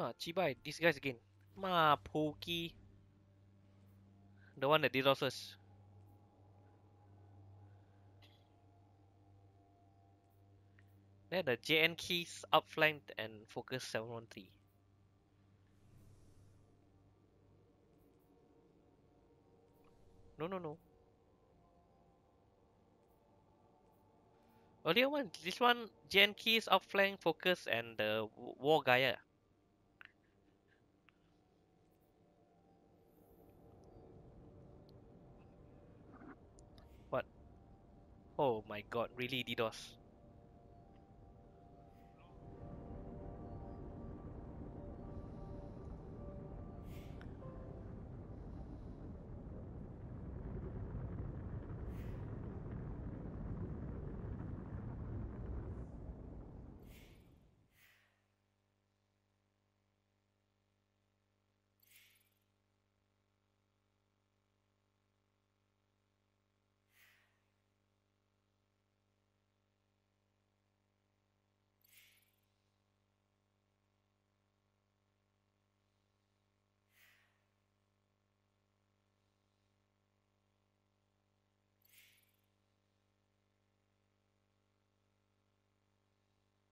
Ah, Chibai, these guys again. Ma, Pokey. The one that did us. Then the JN keys outflanked and focus 713. No, no, no. Earlier one, this one, JN keys outflank, focus, and the War Gaia. What? Oh my god, really DDoS.